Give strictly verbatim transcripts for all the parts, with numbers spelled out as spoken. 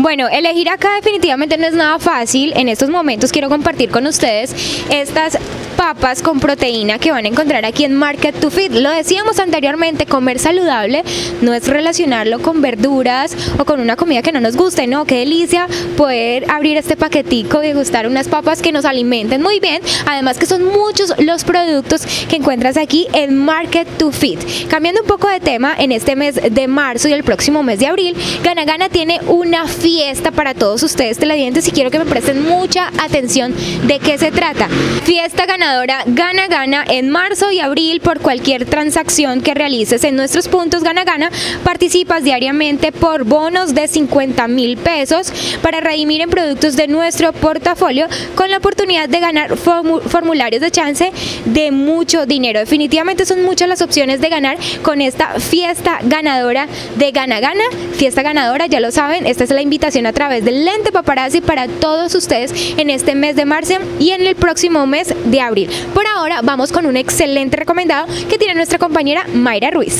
Bueno, elegir acá definitivamente no es nada fácil. En estos momentos quiero compartir con ustedes estas papas con proteína que van a encontrar aquí en Market to Fit. Lo decíamos anteriormente, comer saludable no es relacionarlo con verduras o con una comida que no nos guste, no, qué delicia poder abrir este paquetico y degustar unas papas que nos alimenten muy bien, además que son muchos los productos que encuentras aquí en Market to Fit. Cambiando un poco de tema, en este mes de marzo y el próximo mes de abril, Gana Gana tiene una fiesta para todos ustedes televidentes y quiero que me presten mucha atención de qué se trata. Fiesta ganadora Gana Gana en marzo y abril. Por cualquier transacción que realices en nuestros puntos Gana Gana, participas diariamente por bonos de cincuenta mil pesos para redimir en productos de nuestro portafolio, con la oportunidad de ganar formularios de chance de mucho dinero. Definitivamente son muchas las opciones de ganar con esta fiesta ganadora de Gana Gana. Fiesta ganadora, ya lo saben, esta es la invitación a través del Lente Paparazzi para todos ustedes en este mes de marzo y en el próximo mes de abril. Por ahora vamos con un excelente recomendado que tiene nuestra compañera Mayra Ruiz.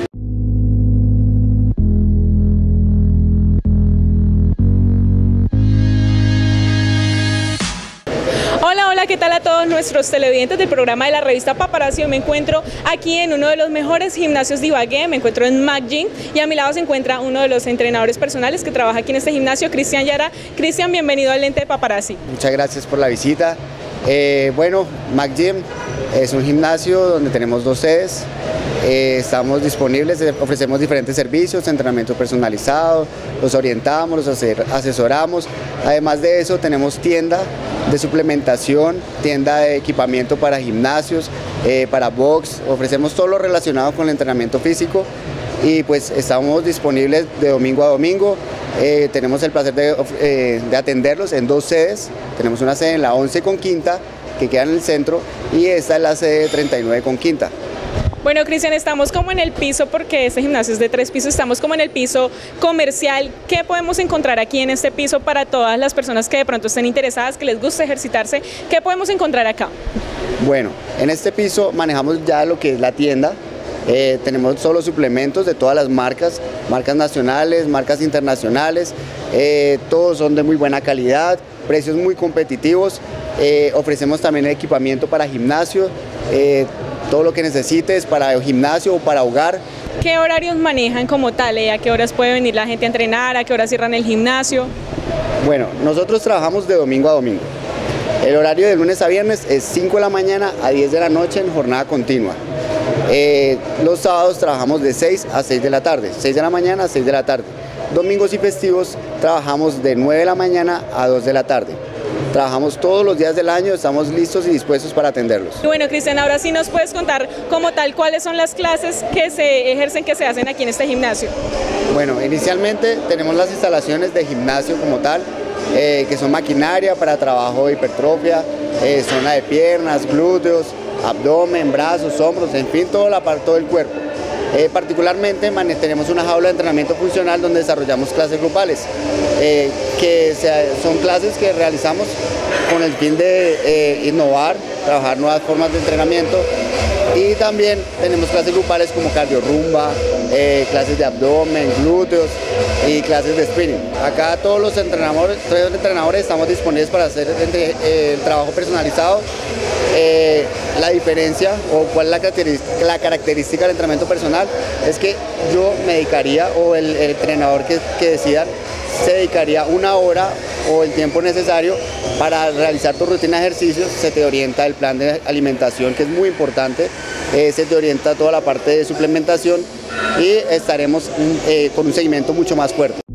Hola, hola, ¿qué tal a todos nuestros televidentes del programa de la revista Paparazzi? Me encuentro aquí en uno de los mejores gimnasios de Ibagué, me encuentro en McGym y a mi lado se encuentra uno de los entrenadores personales que trabaja aquí en este gimnasio, Cristian Yara. Cristian, bienvenido al Lente de Paparazzi. Muchas gracias por la visita. Eh, bueno, McGym es un gimnasio donde tenemos dos sedes. Eh, estamos disponibles, ofrecemos diferentes servicios, entrenamiento personalizado, los orientamos, los asesoramos. Además de eso, tenemos tienda de suplementación, tienda de equipamiento para gimnasios, eh, para box, ofrecemos todo lo relacionado con el entrenamiento físico y pues estamos disponibles de domingo a domingo. Eh, tenemos el placer de, eh, de atenderlos en dos sedes. Tenemos una sede en la once con Quinta, que queda en el centro, y esta es la sede treinta y nueve con Quinta. Bueno, Cristian, estamos como en el piso, porque este gimnasio es de tres pisos, estamos como en el piso comercial. ¿Qué podemos encontrar aquí en este piso para todas las personas que de pronto estén interesadas, que les guste ejercitarse? ¿Qué podemos encontrar acá? Bueno, en este piso manejamos ya lo que es la tienda. Eh, tenemos solo suplementos de todas las marcas, marcas nacionales, marcas internacionales, eh, todos son de muy buena calidad, precios muy competitivos. Eh, ofrecemos también equipamiento para gimnasio, eh, todo lo que necesites para gimnasio o para hogar. ¿Qué horarios manejan como tal? ¿A qué horas puede venir la gente a entrenar? ¿A qué horas cierran el gimnasio? Bueno, nosotros trabajamos de domingo a domingo. El horario de lunes a viernes es cinco de la mañana a diez de la noche en jornada continua. Eh, los sábados trabajamos de seis a seis de la tarde, seis de la mañana a seis de la tarde. Domingos y festivos trabajamos de nueve de la mañana a dos de la tarde. Trabajamos todos los días del año, estamos listos y dispuestos para atenderlos. Bueno, Cristian, ahora sí nos puedes contar como tal cuáles son las clases que se ejercen, que se hacen aquí en este gimnasio. Bueno, inicialmente tenemos las instalaciones de gimnasio como tal, eh, que son maquinaria para trabajo de hipertrofia, eh, zona de piernas, glúteos, abdomen, brazos, hombros, en fin, toda la parte del cuerpo. Eh, particularmente tenemos una jaula de entrenamiento funcional donde desarrollamos clases grupales, eh, que se, son clases que realizamos con el fin de eh, innovar, trabajar nuevas formas de entrenamiento, y también tenemos clases grupales como cardiorrumba, eh, clases de abdomen, glúteos y clases de spinning. Acá todos los entrenadores, todos los entrenadores estamos disponibles para hacer entre, eh, el trabajo personalizado. Eh, la diferencia o cuál es la característica, la característica del entrenamiento personal es que yo me dedicaría, o el, el entrenador que, que decida se dedicaría una hora o el tiempo necesario para realizar tu rutina de ejercicios. Se te orienta el plan de alimentación, que es muy importante, eh, se te orienta toda la parte de suplementación y estaremos eh, con un seguimiento mucho más fuerte.